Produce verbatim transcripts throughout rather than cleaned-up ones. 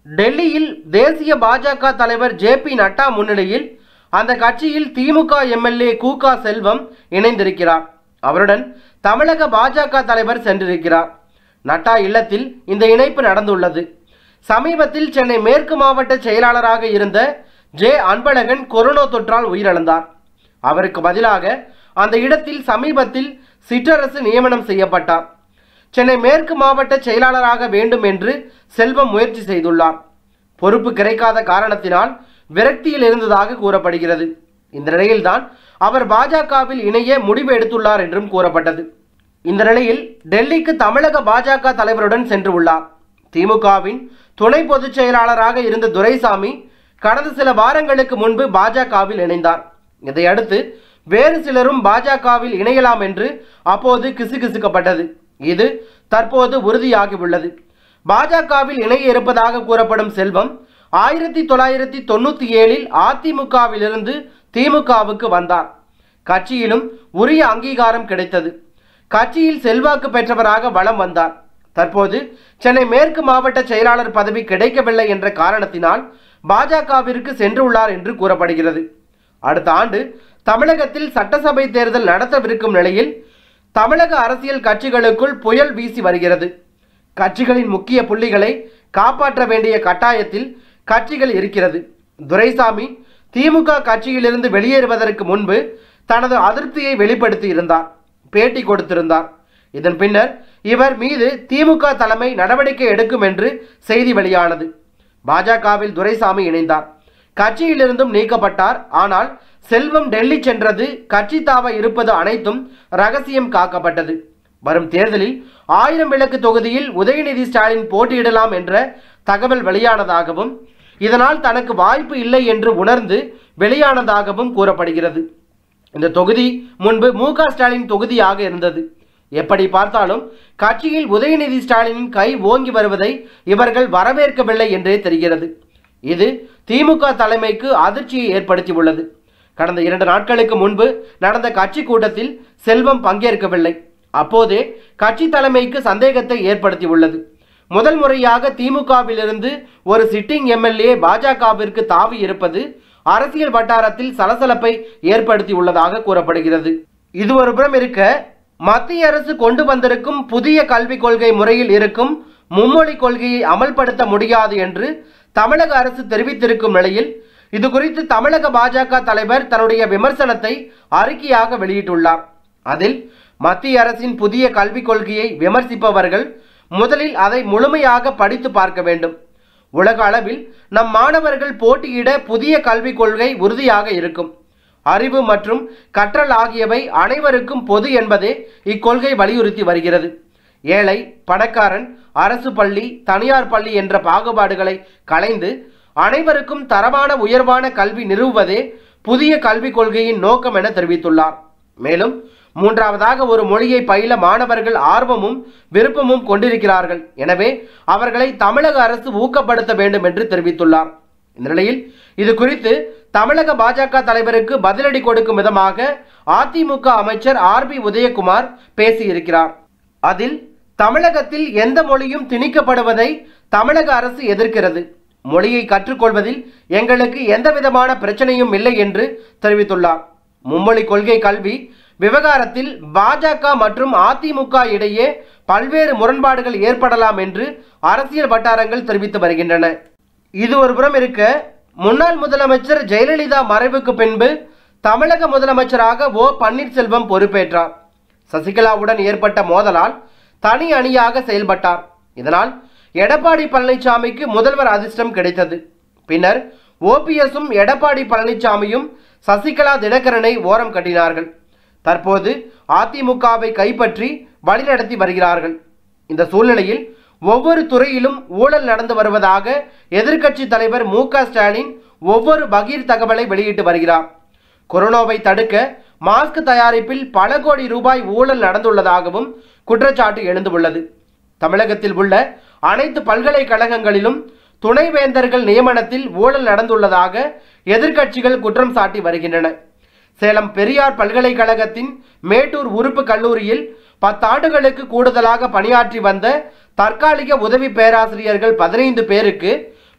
டெல்லியில் தேசிய பாஜக தலைவர் ஜே பி நட்டா முன்னிலையில் அந்த கட்சியில் திமுக எம்எல்ஏ கூகா செல்வம் இணைந்திருக்கிறார். அவருடன் தமிழக பாஜக தலைவர் சென்றிருக்கிறார். நட்டா இல்லத்தில் இந்த இணைப்பு நடந்துள்ளது. சமீபத்தில் சென்னை மேற்கு மாவட்ட செயலாளராக இருந்த ஜே அன்பழகன் கொரோனா தொற்றால் உயிரிழந்தார். அவருக்கு பதிலாக அந்த இடத்தில் சமீபத்தில் சிற்றரசு நியமனம் செய்யப்பட்டார். சென்னை மேற்கு மாவட்ட செயலாளராக வேண்டும் என்று செல்வம் முயற்சி செய்துள்ளார். பொறுப்பு கிடைக்காத காரணத்தினால் விரக்தியில் இருந்ததாக கூறப்படுகிறது. இந்த நிலையில்தான் அவர் பாஜகவில் இணைய முடிவு எடுத்துள்ளார் என்றும் கூறப்பட்டது. இந்த நிலையில் டெல்லிக்கு தமிழக பாஜக தலைவருடன் சென்று உள்ளார். திமுகவின் துணை பொதுச் செயலாளராக இருந்த துரைசாமி கடந்த சில வாரங்களுக்கு முன்பு பாஜகவில் இணைந்தார். இதையடுத்து வேறு சிலரும் பாஜகவில் இணையலாம் என்று அப்போது கிசுகிசுக்கப்பட்டது. இது தற்போது உறுதியாகியுள்ளது. பாஜகவில் இணைய இருப்பதாக கூறப்படும் செல்வம் ஆயிரத்தி தொள்ளாயிரத்தி தொண்ணூற்றி ஏழில் அதிமுகவிலிருந்து திமுகவுக்கு வந்தார். கட்சியிலும் உரிய அங்கீகாரம் கிடைத்தது. கட்சியில் செல்வாக்கு பெற்றவராக வலம் வந்தார். தற்போது சென்னை மேற்கு மாவட்ட செயலாளர் பதவி கிடைக்கவில்லை என்ற காரணத்தினால் பாஜகவிற்கு சென்றுள்ளார் என்று கூறப்படுகிறது. அடுத்த ஆண்டு தமிழகத்தில் சட்டசபை தேர்தல் நடத்தவிருக்கும் நிலையில் தமிழக அரசியல் கட்சிகளுக்குள் புயல் வீசி வருகிறது. கட்சிகளின் முக்கிய புள்ளிகளை காப்பாற்ற வேண்டிய கட்டாயத்தில் கட்சிகள் இருக்கிறது. துரைசாமி திமுக கட்சியிலிருந்து வெளியேறுவதற்கு முன்பு தனது அதிருப்தியை வெளிப்படுத்தி இருந்தார், பேட்டி கொடுத்திருந்தார். இதன் பின்னர் இவர் மீது திமுக தலைமை நடவடிக்கை எடுக்கும் என்று செய்தி வெளியானது. பாஜகவில் துரைசாமி இணைந்தார். கட்சியிலிருந்தும் நீக்கப்பட்டார். ஆனால் செல்வம் டெல்லி சென்றது, கட்சி தாவ இருப்பது அனைத்தும் ரகசியம் காக்கப்பட்டது. வரும் தேர்தலில் ஆயிரம் விளக்கு தொகுதியில் உதயநிதி ஸ்டாலின் போட்டியிடலாம் என்ற தகவல் வெளியானதாகவும் இதனால் தனக்கு வாய்ப்பு இல்லை என்று உணர்ந்து வெளியானதாகவும் கூறப்படுகிறது. இந்த தொகுதி முன்பு மு க ஸ்டாலின் தொகுதியாக இருந்தது. எப்படி பார்த்தாலும் கட்சியில் உதயநிதி ஸ்டாலினின் கை ஓங்கி வருவதை இவர்கள் வரவேற்கவில்லை என்றே தெரிகிறது. இது திமுக தலைமைக்கு அதிர்ச்சியை ஏற்படுத்தியுள்ளது. கடந்த இரண்டு நாட்களுக்கு முன்பு நடந்த கட்சி கூட்டத்தில் செல்வம் பங்கேற்கவில்லை. அப்போதே கட்சி தலைமைக்கு சந்தேகத்தை ஏற்படுத்தியுள்ளது. முதல் முறையாக திமுகவிலிருந்து ஒரு சிட்டிங் எம்எல்ஏ பாஜகவிற்கு தாவி இருப்பது அரசியல் வட்டாரத்தில் சலசலப்பை ஏற்படுத்தியுள்ளதாக கூறப்படுகிறது. இது ஒருபுறம் இருக்க, மத்திய அரசு கொண்டு வந்திருக்கும் புதிய கல்விக் கொள்கை முறையில் இருக்கும் மும்மொழி கொள்கையை அமல்படுத்த முடியாது என்று தமிழக அரசு தெரிவித்திருக்கும் நிலையில் இது குறித்து தமிழக பாஜக தலைவர் தன்னுடைய விமர்சனத்தை அறிக்கையாக வெளியிட்டுள்ளார். அதில் மத்திய அரசின் புதிய கல்விக் கொள்கையை விமர்சிப்பவர்கள் முதலில் அதை முழுமையாக படித்து பார்க்க வேண்டும். உலக அளவில் நம் மாணவர்கள் போட்டியிட புதிய கல்விக் கொள்கை உறுதியாக இருக்கும். அறிவு மற்றும் கற்றல் ஆகியவை அனைவருக்கும் பொது என்பதே இக்கொள்கை வலியுறுத்தி வருகிறது. ஏழை, பணக்காரன், அரசு பள்ளி, தனியார் பள்ளி என்ற பாகுபாடுகளை களைந்து அனைவருக்கும் தரமான உயர்வான கல்வி நிறுவுவதே புதிய கல்விக் கொள்கையின் நோக்கம் என தெரிவித்துள்ளார். மேலும் மூன்றாவதாக ஒரு மொழியை பயில மாணவர்கள் ஆர்வமும் விருப்பமும் கொண்டிருக்கிறார்கள். எனவே அவர்களை தமிழக அரசு ஊக்கப்படுத்த வேண்டும் என்று தெரிவித்துள்ளார். இந்த நிலையில் இது குறித்து தமிழக பாஜக தலைவருக்கு பதிலடி கொடுக்கும் விதமாக அதிமுக அமைச்சர் ஆர் பி உதயகுமார் பேசியிருக்கிறார். அதில் தமிழகத்தில் எந்த மொழியும் திணிக்கப்படுவதை தமிழக அரசு எதிர்க்கிறது. மொழியை கற்றுக்கொள்வதில் எங்களுக்கு எந்த விதமான பிரச்சனையும் இல்லை என்று தெரிவித்துள்ளார். மும்மொழி கொள்கை கல்வி விவகாரத்தில் பாஜக மற்றும் அதிமுக இடையே பல்வேறு முரண்பாடுகள் ஏற்படலாம் என்று அரசியல் வட்டாரங்கள் தெரிவித்து வருகின்றன. இது ஒருபுறம் இருக்க, முன்னாள் முதலமைச்சர் ஜெயலலிதா மறைவுக்கு பின்பு தமிழக முதலமைச்சராக ஓ பன்னீர்செல்வம் பொறுப்பேற்றார். சசிகலாவுடன் ஏற்பட்ட மோதலால் தனி அணியாக செயல்பட்டார். இதனால் எடப்பாடி பழனிசாமிக்கு முதல்வர் அதிர்ஷ்டம் கிடைத்தது. பின்னர் ஓபிஎஸும் எடப்பாடி பழனிசாமியும் சசிகலா தினகரனை ஓரம் கட்டினார்கள். தற்போது அதிமுகவை கைப்பற்றி வழிநடத்தி வருகிறார்கள். இந்த சூழ்நிலையில் ஒவ்வொரு துறையிலும் ஊழல் நடந்து வருவதாக எதிர்க்கட்சி தலைவர் மு க ஸ்டாலின் ஒவ்வொரு பகீர் தகவலை வெளியிட்டு வருகிறார். கொரோனாவை தடுக்க மாஸ்க் தயாரிப்பில் பல கோடி ரூபாய் ஊழல் நடந்துள்ளதாகவும் குற்றச்சாட்டு எழுந்துள்ளது. தமிழகத்தில் உள்ள அனைத்து பல்கலைக்கழகங்களிலும் துணைவேந்தர்கள் நியமனத்தில் ஊழல் நடந்துள்ளதாக எதிர்க்கட்சிகள் குற்றம் சாட்டி வருகின்றன. சேலம் பெரியார் பல்கலைக்கழகத்தின் மேட்டூர் உறுப்பு கல்லூரியில் பத்தாண்டுகளுக்கு கூடுதலாக பணியாற்றி வந்த தற்காலிக உதவி பேராசிரியர்கள் பதினைந்து பேருக்கு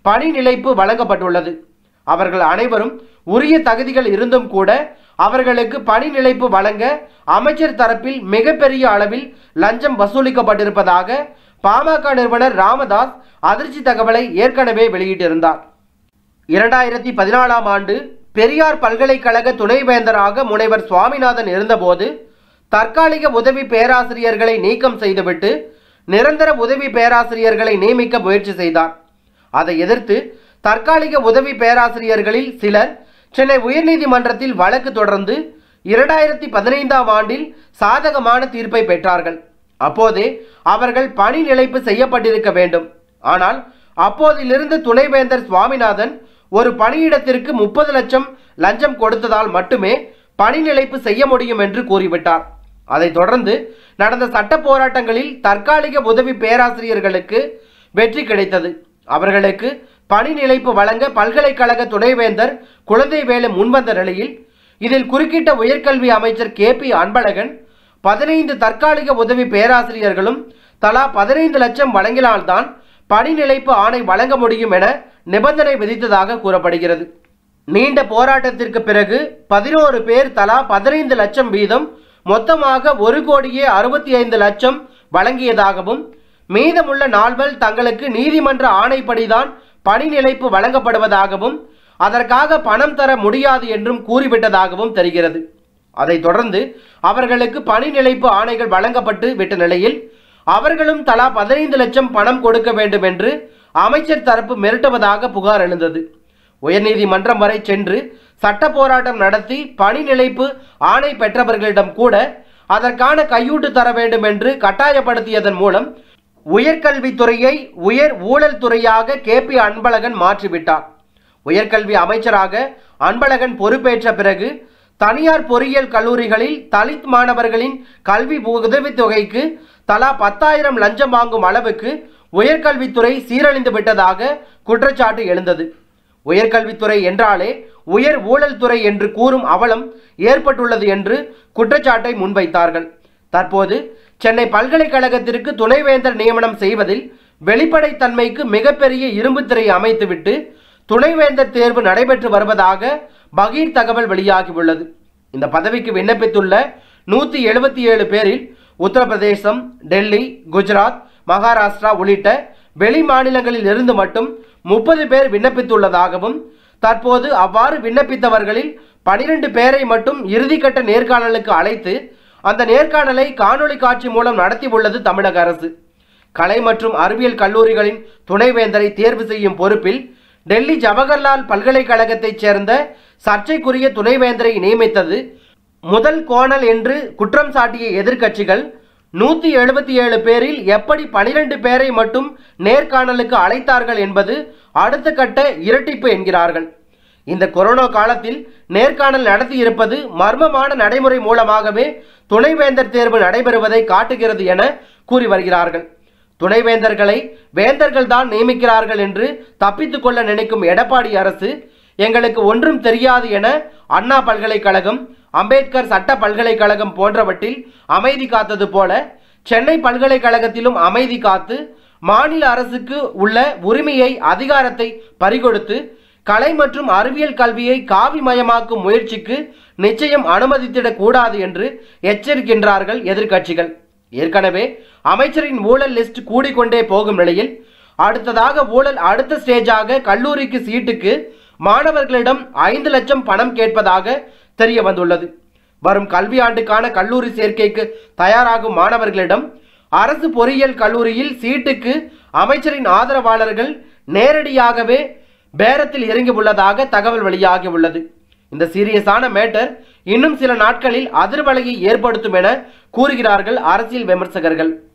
பணி நிலைப்பு வழங்கப்பட்டுள்ளது. அவர்கள் அனைவரும் உரிய தகுதிகள் இருந்தும் கூட அவர்களுக்கு பணி நிலைப்பு வழங்க அமைச்சர் தரப்பில் மிகப்பெரிய அளவில் லஞ்சம் வசூலிக்கப்பட்டிருப்பதாக பாமக நிறுவனர் ராமதாஸ் அதிர்ச்சி தகவலை ஏற்கனவே வெளியிட்டிருந்தார். இரண்டாயிரத்தி பதினாலாம் ஆண்டு பெரியார் பல்கலைக்கழக துணைவேந்தராக முனைவர் சுவாமிநாதன் இருந்தபோது தற்காலிக உதவி பேராசிரியர்களை நீக்கம் செய்துவிட்டு நிரந்தர உதவி பேராசிரியர்களை நியமிக்க முயற்சி செய்தார். அதை எதிர்த்து தற்காலிக உதவி பேராசிரியர்களில் சிலர் சென்னை உயர்நீதிமன்றத்தில் வழக்கு தொடர்ந்து இரண்டாயிரத்தி பதினைந்தாம் ஆண்டில் சாதகமான தீர்ப்பை பெற்றார்கள். அப்போதே அவர்கள் பணி நிலைப்பு செய்யப்பட்டிருக்க வேண்டும். ஆனால் அப்போதிலிருந்து துணைவேந்தர் சுவாமிநாதன் ஒரு பணியிடத்திற்கு முப்பது லட்சம் லஞ்சம் கொடுத்ததால் மட்டுமே பணி நிலைப்பு செய்ய முடியும் என்று கூறிவிட்டார். அதைத் தொடர்ந்து நடந்த சட்ட போராட்டங்களில் தற்காலிக உதவி பேராசிரியர்களுக்கு வெற்றி கிடைத்தது. அவர்களுக்கு பணி நிலைப்பு வழங்க பல்கலைக்கழக துணைவேந்தர் குழந்தைவேலு முன்வந்த நிலையில் இதில் குறுக்கிட்ட உயர்கல்வி அமைச்சர் கே பி அன்பழகன் பதினைந்து தற்காலிக உதவி பேராசிரியர்களும் தலா பதினைந்து லட்சம் வழங்கினால்தான் பணி நிலைப்பு ஆணை வழங்க முடியும் என நிபந்தனை விதித்ததாக கூறப்படுகிறது. நீண்ட போராட்டத்திற்கு பிறகு பதினோரு பேர் தலா பதினைந்து லட்சம் வீதம் மொத்தமாக ஒரு கோடியே அறுபத்தி ஐந்து லட்சம் வழங்கியதாகவும் மீதமுள்ள நால்வர் தங்களுக்கு நீதிமன்ற ஆணைப்படிதான் பணி நிலைப்பு வழங்கப்படுவதாகவும் அதற்காக பணம் தர முடியாது என்றும் கூறிவிட்டதாகவும் தெரிகிறது. அதைத் தொடர்ந்து அவர்களுக்கு பணி நிலைப்பு ஆணைகள் வழங்கப்பட்டு விட்ட நிலையில் அவர்களும் தலா பதினைந்து லட்சம் பணம் கொடுக்க வேண்டும் என்று அமைச்சர் தரப்பு மிரட்டுவதாக புகார் எழுந்தது. உயர்நீதிமன்றம் வரை சென்று சட்ட போராட்டம் நடத்தி பணி நிலைப்பு ஆணை பெற்றவர்களிடம் கூட அதற்கான கையூட்டு தர வேண்டும் என்று கட்டாயப்படுத்தியதன் மூலம் உயர்கல்வித்துறையை உயர் ஊழல் துறையாக கே பி அன்பழகன் மாற்றிவிட்டார். உயர்கல்வி அமைச்சராக அன்பழகன் பொறுப்பேற்ற பிறகு தனியார் பொறியியல் கல்லூரிகளில் தலித் மாணவர்களின் கல்வி உதவித்தொகைக்கு தலா பத்தாயிரம் லஞ்சம் வாங்கும் அளவுக்கு உயர்கல்வித்துறை சீரழிந்து விட்டதாக குற்றச்சாட்டு எழுந்தது. உயர்கல்வித்துறை என்றாலே உயர் ஊழல் துறை என்று கூறும் அவலம் ஏற்பட்டுள்ளது என்று குற்றச்சாட்டை முன்வைத்தார்கள். தற்போது சென்னை பல்கலைக்கழகத்திற்கு துணைவேந்தர் நியமனம் செய்வதில் வெளிப்படைத்தன்மைக்கு மிகப்பெரிய இரும்பு திரை அமைத்துவிட்டு துணைவேந்தர் தேர்வு நடைபெற்று வருவதாக பகீர் தகவல் வெளியாகியுள்ளது. இந்த பதவிக்கு விண்ணப்பித்துள்ள நூற்றி எழுபத்தி ஏழு பேரில் உத்தரப்பிரதேசம், டெல்லி, குஜராத், மகாராஷ்டிரா உள்ளிட்ட வெளி மாநிலங்களில் இருந்து மட்டும் முப்பது பேர் விண்ணப்பித்துள்ளதாகவும் தற்போது அவ்வாறு விண்ணப்பித்தவர்களில் பனிரெண்டு பேரை மட்டும் இறுதிக்கட்ட நேர்காணலுக்கு அழைத்து அந்த நேர்காணலை காணொலி காட்சி மூலம் நடத்தியுள்ளது தமிழக அரசு. கலை மற்றும் அறிவியல் கல்லூரிகளின் துணைவேந்தரை தேர்வு செய்யும் பொறுப்பில் டெல்லி ஜவஹர்லால் பல்கலைக்கழகத்தைச் சேர்ந்த சர்ச்சைக்குரிய துணைவேந்தரை நியமித்தது முதல் கோணல் என்று குற்றம் சாட்டிய எதிர்க்கட்சிகள் நூற்றி எழுபத்தி ஏழு பேரில் எப்படி பனிரெண்டு பேரை மட்டும் நேர்காணலுக்கு அழைத்தார்கள் என்பது அடுத்த கட்ட இரட்டிப்பு என்கிறார்கள். இந்த கொரோனா காலத்தில் நேர்காணல் நடத்தியிருப்பது மர்மமான நடைமுறை மூலமாகவே துணைவேந்தர் தேர்வு நடைபெறுவதை காட்டுகிறது என கூறி வருகிறார்கள். துணைவேந்தர்களை வேந்தர்கள் தான் நியமிக்கிறார்கள் என்று தப்பித்துக் கொள்ள நினைக்கும் எடப்பாடி அரசு எங்களுக்கு ஒன்றும் தெரியாது என அண்ணா பல்கலைக்கழகம், அம்பேத்கர் சட்ட பல்கலைக்கழகம் போன்றவற்றில் அமைதி காத்தது போல சென்னை பல்கலைக்கழகத்திலும் அமைதி காத்து மாநில அரசுக்கு உள்ள உரிமையை, அதிகாரத்தை பறிகொடுத்து கலை மற்றும் அறிவியல் கல்வியை காவிமயமாக்கும் முயற்சிக்கு நிச்சயம் அனுமதித்திடக் கூடாது என்று எச்சரிக்கின்றார்கள் எதிர்க்கட்சிகள். ஏற்கனவே அமைச்சரின் ஊழல் லிஸ்ட் கூடிக்கொண்டே போகும் நிலையில் அடுத்ததாக ஊழல் அடுத்த ஸ்டேஜாக கல்லூரிக்கு சீட்டுக்கு மாணவர்களிடம் ஐந்து லட்சம் பணம் கேட்பதாக தெரிய வந்துள்ளது. வரும் கல்வி ஆண்டுக்கான கல்லூரி சேர்க்கைக்கு தயாராகும் மாணவர்களிடம் அரசு பொறியியல் கல்லூரியில் சீட்டுக்கு அமைச்சரின் ஆதரவாளர்கள் நேரடியாகவே பேரத்தில் இறங்கி உள்ளதாக தகவல் வெளியாகி உள்ளது. இந்த சீரியஸான மேட்டர் இன்னும் சில நாட்களில் அதிர்வலையை ஏற்படுத்தும் என கூறுகிறார்கள் அரசியல் விமர்சகர்கள்.